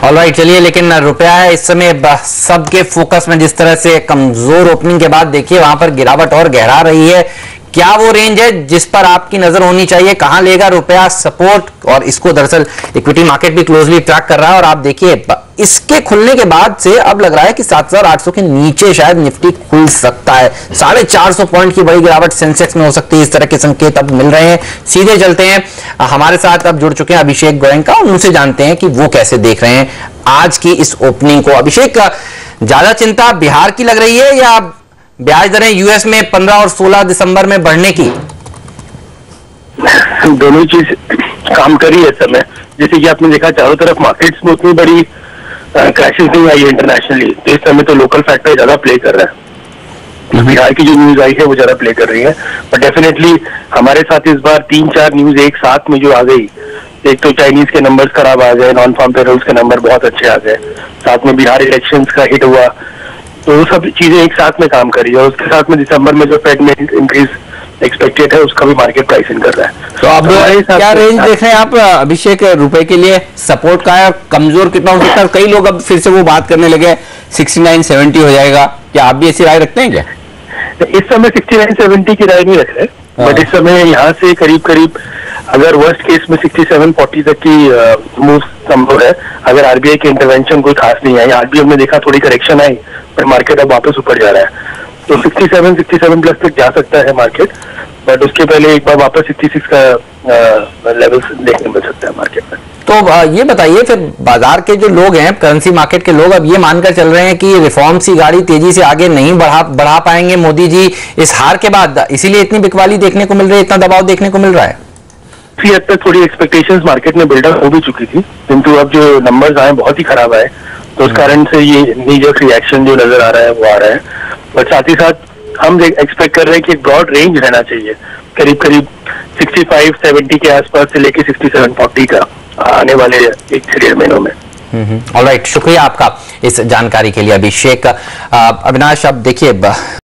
Alright, चलिए, लेकिन रुपया है इस समय सबके फोकस में। जिस तरह से कमजोर ओपनिंग के बाद देखिए वहां पर गिरावट और गहरा रही है। क्या वो रेंज है जिस पर आपकी नजर होनी चाहिए? कहां लेगा रुपया सपोर्ट? और इसको दरअसल इक्विटी मार्केट भी क्लोजली ट्रैक कर रहा है। और आप देखिए इसके खुलने के बाद से अब लग रहा है कि 7,800 के नीचे शायद निफ्टी खुल सकता है। 450 पॉइंट की बड़ी गिरावट सेंसेक्स में हो सकती है। इस तरह के संकेत अब मिल रहे हैं। सीधे चलते हैं, हमारे साथ अब जुड़ चुके हैं अभिषेक गोयनका, उनसे जानते हैं कि वो कैसे देख रहे हैं आज की इस ओपनिंग को। अभिषेक, ज्यादा चिंता बिहार की लग रही है या ब्याज दरें यूएस में 15 और 16 दिसंबर में बढ़ने की? दोनों चीज काम करी है इस समय। जैसे कि आपने देखा चारों तरफ मार्केट्स में उतनी बड़ी क्रैशेस नहीं आई है इंटरनेशनली, तो इस समय तो लोकल फैक्टर ज्यादा प्ले कर रहा है। बिहार की जो न्यूज आई है वो ज्यादा प्ले कर रही है, बट डेफिनेटली हमारे साथ इस बार 3-4 न्यूज एक साथ में जो आ गई। एक तो चाइनीज के नंबर्स खराब आ गए, नॉन फार्म पेरोल्स के नंबर बहुत अच्छे आ गए, साथ में बिहार इलेक्शंस का हिट हुआ, तो वो सब चीजें एक साथ में काम करी। और उसके साथ में दिसंबर में जो फेड में इंक्रीज एक्सपेक्टेड है उसका भी मार्केट प्राइसिंग कर रहा है। तो अब क्या रेंज देख रहे हैं आप अभिषेक रुपए के लिए? सपोर्ट का है, कमजोर कितना हो सकता है? कई लोग अब फिर से वो बात करने लगे 69-70 हो जाएगा। क्या आप भी ऐसी राय रखते हैं क्या? इस समय 69-70 की राय नहीं रख रहे, बट इस समय यहाँ से करीब करीब अगर वर्स्ट केस में 67-40 तक की मूव संभव है, अगर आरबीआई के इंटरवेंशन कोई खास नहीं आई। आज भी हमने देखा थोड़ी करेक्शन आई, पर मार्केट अब वापस ऊपर जा रहा है, तो 67 प्लस तक जा सकता है मार्केट, बट उसके पहले एक बार वापस 66 का लेवल देखने मिल सकता है मार्केट में। तो ये बताइए फिर, बाजार के जो लोग हैं, करेंसी मार्केट के लोग अब ये मानकर चल रहे हैं कि रिफॉर्म्स की गाड़ी तेजी से आगे नहीं बढ़ा पाएंगे मोदी जी इस हार के बाद, इसीलिए इतनी बिकवाली देखने को मिल रही है, इतना दबाव देखने को मिल रहा है? हद तक थोड़ी एक्सपेक्टेशंस मार्केट में बिल्डअप हो भी चुकी थी, किंतु अब जो नंबर्स आए बहुत ही खराब आए, तो उस कारण से ये नीजक रिएक्शन जो नजर आ रहा है वो आ रहा है। और साथ ही साथ हम एक्सपेक्ट कर रहे हैं कि एक ब्रॉड रेंज रहना चाहिए, करीब करीब 65-70 के आसपास से लेके 67-40 का आने वाले 1-1.5 महीनों में। ऑलराइट, शुक्रिया आपका इस जानकारी के लिए अभिषेक। अविनाश, अब देखिए